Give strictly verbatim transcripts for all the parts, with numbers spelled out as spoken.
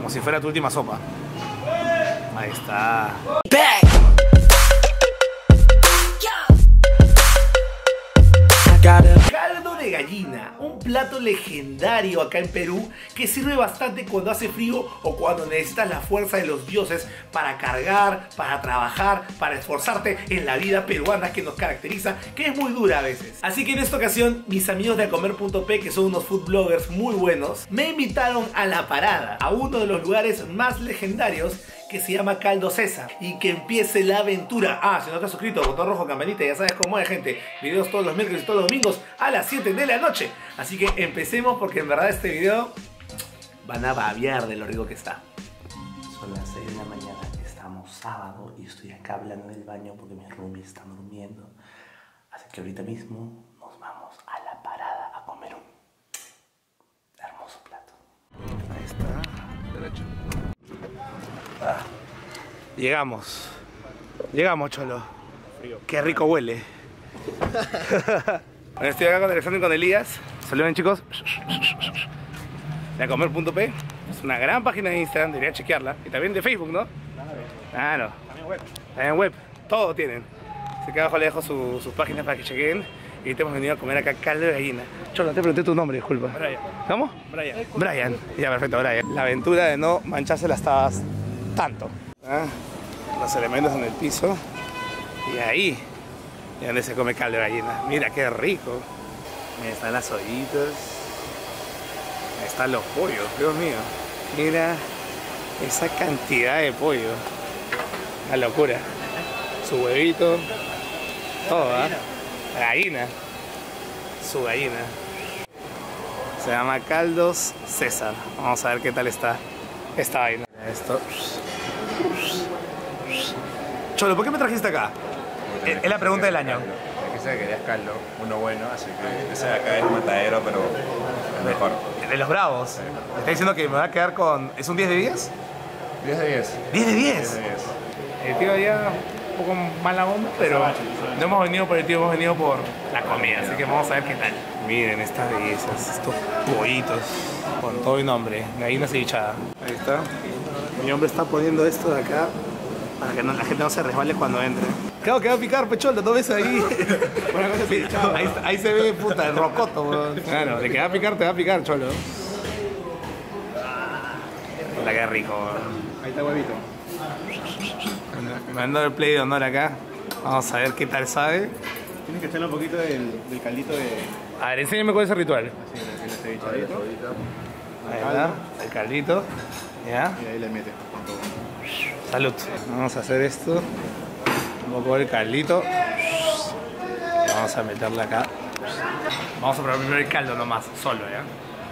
Como si fuera tu última sopa. Ahí está. Caldo de gallina, un plato legendario acá en Perú que sirve bastante cuando hace frío o cuando necesitas la fuerza de los dioses para cargar, para trabajar, para esforzarte en la vida peruana que nos caracteriza, que es muy dura a veces. Así que en esta ocasión mis amigos de acomer punto pe, que son unos food bloggers muy buenos, me invitaron a La Parada, a uno de los lugares más legendarios que se llama Caldo César, y que empiece la aventura. Ah, si no te has suscrito, botón rojo, campanita, ya sabes cómo es, gente. Videos todos los miércoles y todos los domingos a las siete de la noche. Así que empecemos, porque en verdad este video van a babear de lo rico que está. Son las seis de la mañana, estamos sábado y estoy acá hablando en el baño porque mis roomies están durmiendo. Así que ahorita mismo nos vamos a La Parada a comer un hermoso plato. Ahí está, derecho. Ah, llegamos. Llegamos, cholo. Frío. Qué rico huele. Bueno, estoy acá con Alexander y con Elías. Saluden, chicos. De acomer punto pe. Es una gran página de Instagram, debería chequearla. Y también de Facebook, ¿no? Claro. También web. También web. Todo tienen. Así que abajo les dejo su, sus páginas para que chequen. Y te hemos venido a comer acá caldo de gallina. Cholo, te pregunté tu nombre, disculpa. Brian. ¿Cómo? Brian. Brian. Ya, perfecto, Brian. La aventura de no mancharse las tabas tanto. ¿Ah? Los elementos en el piso. Y ahí es donde se come caldo de gallina. Mira qué rico. Ahí están las ollitas. Ahí están los pollos, Dios mío. Mira esa cantidad de pollo. Una locura. Su huevito. Todo, ¿ah? ¿eh? La gallina. Su gallina. Se llama Caldos César. Vamos a ver qué tal está esta vaina. Esto. Cholo, ¿por qué me trajiste acá? Es, es la pregunta del año. Es que sé que querías caldo, uno bueno, así que ese de acá es un matadero, pero es mejor. De, de los bravos. Sí. Me está diciendo que me va a quedar con... ¿Es un diez de diez? diez de diez. ¿diez de diez? diez de diez. El tío ya un poco mala onda, pero no hemos venido por el tío, hemos venido por la comida, así que vamos a ver qué tal. Miren estas bellezas, estos pollitos con todo el nombre, gallina cevichada. Ahí está. Mi hombre está poniendo esto de acá para que no, la gente no se resbale cuando entre. Claro que va a picar, pecholo, ¿no ves ahí? ahí, ahí se ve, puta, el rocoto, bro. Claro, de que va a picar, te va a picar, cholo. Hola, qué rico, bro. Ahí está huevito. Me han dado el play de honor acá. Vamos a ver qué tal sabe. Tienes que echarle un poquito del, del caldito de... A ver, enséñame cuál es el ritual. Así, el cevichadito. Ahí está, el caldito. ¿Ya? Y ahí le metes. Salud. Vamos a hacer esto. Un poco el caldito. Y vamos a meterle acá. Vamos a probar primero el caldo nomás, solo, ¿ya?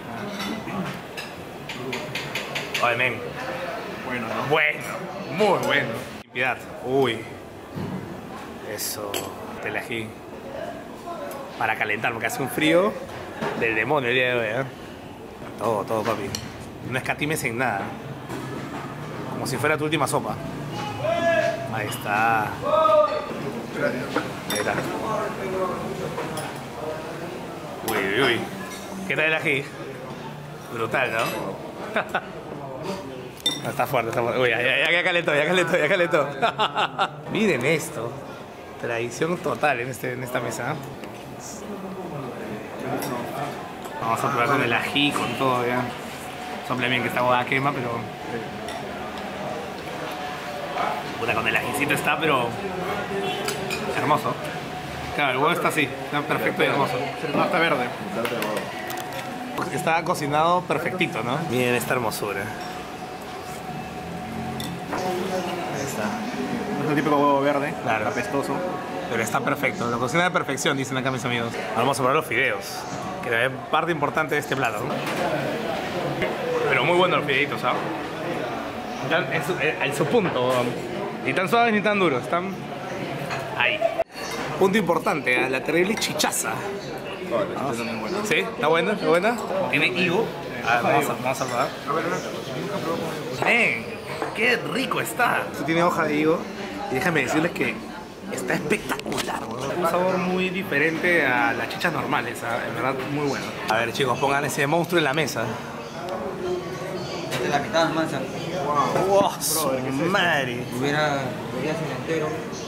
Oye, men. Bueno, ¿no? Bueno, muy bueno. Limpiar. Uy. Eso. Te ají. Para calentar, porque hace un frío del demonio el día de hoy, ¿eh? Todo, todo, papi. No escatimes en nada. Como si fuera tu última sopa. Ahí está. Ahí está. Uy, uy, uy. ¿Qué tal el ají? Brutal, ¿no? No, está fuerte, está fuerte. Uy, ya, ya, ya calentó, ya calentó, ya calentó. Miren esto. Tradición total en, este, en esta mesa. Vamos a probar con el ají, con todo, ya. Sople bien que esta boda quema, pero... Puta, con el ajicito está, pero... hermoso. Claro, el huevo está así, está perfecto y hermoso. No, está verde. Está cocinado perfectito, ¿no? Miren esta hermosura. Ahí está. No es el típico huevo verde, claro, apestoso. Pero está perfecto, lo cocina de perfección, dicen acá mis amigos. Vamos a probar los fideos, que es parte importante de este plato, ¿no? Pero muy buenos los fideitos, ¿sabes? Están en su, en su punto, ni tan suaves ni tan duros, están ahí. Punto importante, la terrible chichaza. Oh, este bueno. ¿Sí? ¿Está buena? ¿Está buena? Tiene higo. A ver, vamos a, vamos a probar. ¡Eh! ¡Qué rico está! Esto tiene hoja de higo y déjenme decirles que está espectacular, ¿no? Un sabor muy diferente a las chichas normales, ¿sabes? En verdad muy bueno. A ver, chicos, pongan ese monstruo en la mesa. de la mitad nomás. Wow, wow, su madre. Hubiera, hubiera sido entero.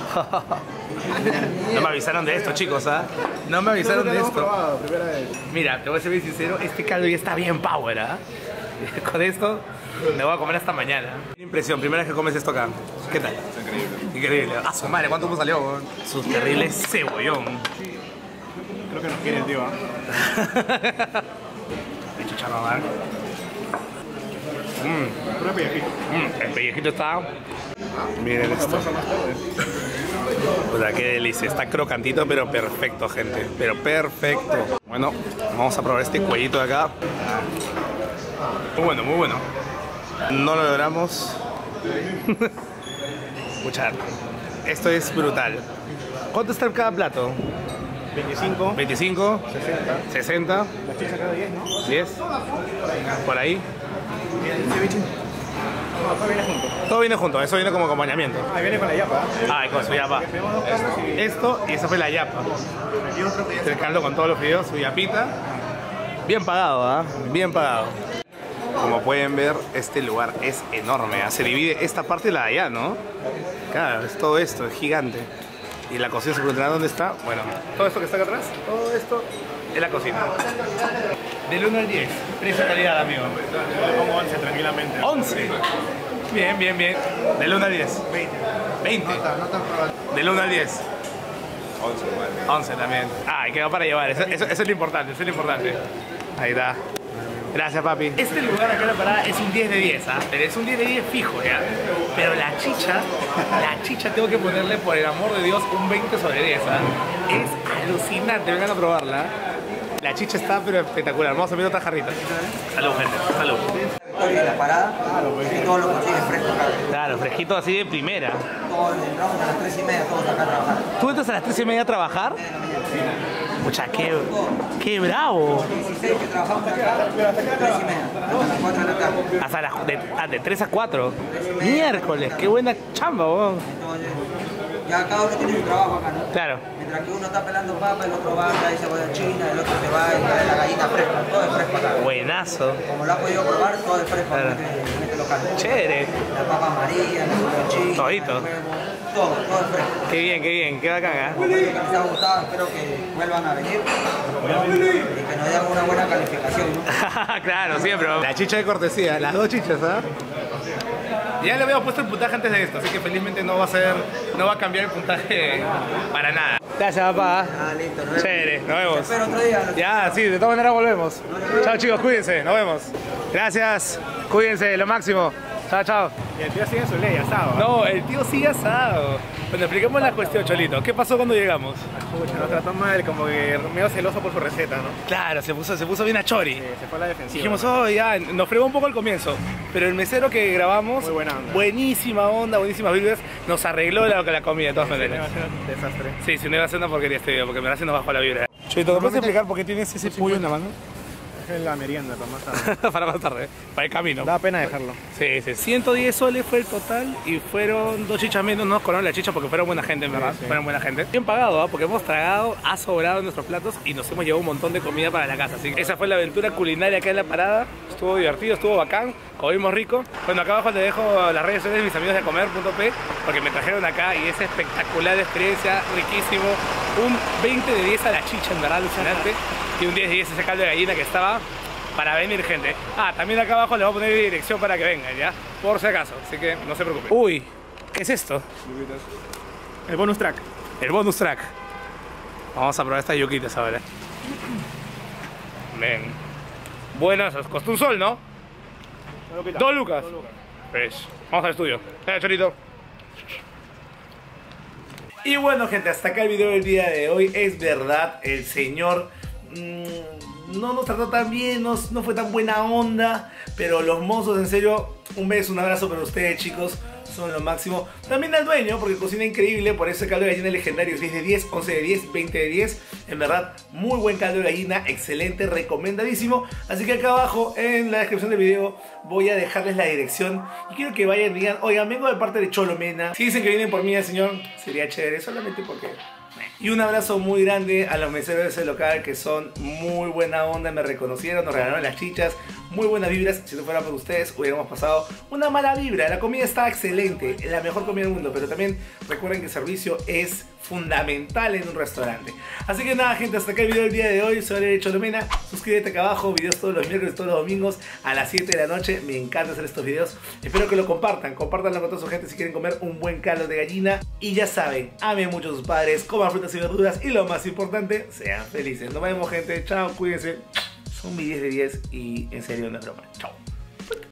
No me avisaron de esto, chicos, ¿ah? ¿eh? No me avisaron de esto. Mira, te voy a ser bien sincero, este caldo ya está bien power, ¿ah? ¿eh? Con esto me voy a comer hasta mañana. Impresión, primera vez que comes esto acá. ¿Qué tal? Increíble. Increíble. Ah, su madre, ¿cuánto me salió? Bro? Su terrible cebollón. Creo que nos quiere el tío, ¿ah? El chicharrón, ¿eh? Mmm. Puro pellejito. Mm, el pellejito está... Miren esto. O sea, qué delicia. Está crocantito, pero perfecto, gente. Pero perfecto. Bueno, vamos a probar este cuellito de acá. Muy bueno, muy bueno. No lo logramos. Escuchar. Esto es brutal. ¿Cuánto está en cada plato? veinticinco. veinticinco. sesenta. sesenta. La chicha cada diez, ¿no? diez. Por ahí. ¿Y el ceviche? No, todo viene junto. Todo viene junto. Eso viene como acompañamiento. Ah, viene con la yapa. Ah, con su yapa. Tenemos dos caldos y... Esto y esa fue la yapa. y otro que ya El caldo con todos los fideos, su yapita. Bien pagado, ¿ah? ¿eh? Bien pagado. Como pueden ver, este lugar es enorme, ¿eh? Se divide esta parte y la de allá, ¿no? Claro, es todo esto, es gigante. Y la cocina se preguntará dónde está. Bueno, todo esto que está acá atrás, todo esto es la cocina. Del uno al diez, precio calidad, amigo. Yo le pongo once tranquilamente. once. Bien, bien, bien. Del uno al diez. veinte. veinte. Del uno al diez. once, igual. once también. Ah, y quedó para llevar. Eso, eso, eso es lo importante, eso es lo importante. Ahí está. Gracias, papi. Este lugar acá en la parada es un diez de diez, ¿ah? Pero es un diez de diez fijo, ¿ya? Pero la chicha, la chicha tengo que ponerle, por el amor de Dios, un veinte sobre diez, ¿ah? Es alucinante, vengan a probarla. La chicha está pero espectacular. Vamos a ver otra jarrita. Salud, gente. Salud. Victoria en la parada y todo lo consigues fresco acá. Claro, fresquito así de primera. Todos entramos a las tres y media, todos acá a trabajar. ¿Tú entras a las tres y media a trabajar? Pucha, qué, qué bravo. dieciséis que trabajamos acá, tres y media, hasta las cuatro de la tarde. Hasta las de, ah, de tres a cuatro. Miércoles, qué buena chamba, weón. Entonces, ya cada uno tiene su trabajo acá, ¿no? Claro. Mientras que uno está pelando papa, el otro va, trae cebolla china, el otro se va y trae la gallina fresca, todo es fresco acá. Buenazo. Como lo ha podido probar, todo es fresco Claro. en, este, en este local. Chévere. La papa amarilla, la cebolla china, Todito. el huevo, todo, todo es fresco. Qué bien, qué bien, qué bacán, ¿eh? Espero que les haya gustado, espero que vuelvan a venir y que nos den una buena calificación, ¿no? Claro, siempre. La chicha de cortesía, las dos chichas, ¿ah? Ya le habíamos puesto el puntaje antes de esto, así que felizmente no va a ser, no va a cambiar el puntaje para nada. Gracias, papá. Ah, listo, nos vemos. Chévere, nos vemos. Te espero otro día. Ya, sí, de todas maneras volvemos. Chao, chicos, cuídense, nos vemos. Gracias, cuídense, lo máximo. Chao, chao. Y el tío sigue en su ley, asado. ¿eh? No, el tío sigue asado. Bueno, expliquemos la cuestión, Cholito. ¿Qué pasó cuando llegamos? Pucha, nos trató mal, como que medio celoso por su receta, ¿no? Claro, se puso, se puso bien a chori. Eh, se fue a la defensiva. Dijimos, ¿no? oh, ya, nos fregó un poco al comienzo. Pero el mesero que grabamos, Muy buena onda. buenísima onda, buenísimas vibras, nos arregló la, la comida de todas Sí, maneras. va a ser un desastre. Sí, si no iba a ser una porquería este video, porque me se nos bajó la vibra. Cholito, ¿me puedes explicar por qué tienes ese pollo en la mano? Es la merienda, para más tarde. Para más tarde, para el camino. Da pena dejarlo. Sí, sí. ciento diez soles fue el total y fueron dos chichas menos. No nos coronaron la chicha porque fueron buena gente, en verdad. Sí, sí. Fueron buena gente. Bien pagado, ¿eh? Porque hemos tragado, ha sobrado en nuestros platos y nos hemos llevado un montón de comida para la casa. Así que esa fue la aventura culinaria acá en la parada. Estuvo divertido, estuvo bacán, comimos rico. Bueno, acá abajo te dejo las redes sociales de mis amigos de comer.p porque me trajeron acá y es espectacular experiencia, riquísimo. Un veinte de diez a la chicha, en verdad, alucinante. Y un diez de diez ese caldo de gallina que estaba para venir, gente. Ah, también acá abajo les voy a poner dirección para que vengan, ¿ya? Por si acaso, así que no se preocupen. Uy, ¿qué es esto? El bonus track. El bonus track. Vamos a probar estas yuquitas ahora. Ven. Buenas, os costó un sol, ¿no? Dos lucas. Dos lucas. Fresh. Vamos al estudio. Eh, Chorito. Y bueno, gente, hasta acá el video del día de hoy. Es verdad, el señor mmm, no nos trató tan bien, no, no fue tan buena onda, pero los mozos, en serio, un beso, un abrazo para ustedes, chicos, son lo máximo. También al dueño, porque cocina increíble, por ese caldo de gallina legendario, diez de diez, once de diez, veinte de diez, en verdad, muy buen caldo de gallina, excelente, recomendadísimo. Así que acá abajo, en la descripción del video, voy a dejarles la dirección, y quiero que vayan y digan, oigan, vengo de parte de Cholo Mena. Si dicen que vienen por mí, señor, sería chévere, solamente porque Y un abrazo muy grande a los meseros de ese local que son muy buena onda, me reconocieron, nos regalaron las chichas, muy buenas vibras. Si no fuera por ustedes hubiéramos pasado una mala vibra. La comida está excelente, la mejor comida del mundo, pero también recuerden que el servicio es fundamental en un restaurante. Así que nada, gente, hasta acá el video del día de hoy. Soy Valerio Cholomena, suscríbete acá abajo, videos todos los miércoles, todos los domingos a las siete de la noche. Me encanta hacer estos videos, espero que lo compartan, compartanlo con toda su gente si quieren comer un buen caldo de gallina. Y ya saben, amen mucho a sus padres, coman frutas y verduras y lo más importante, sean felices. Nos vemos, gente, chao, cuídense, son mi diez de diez y en serio no es broma, chao.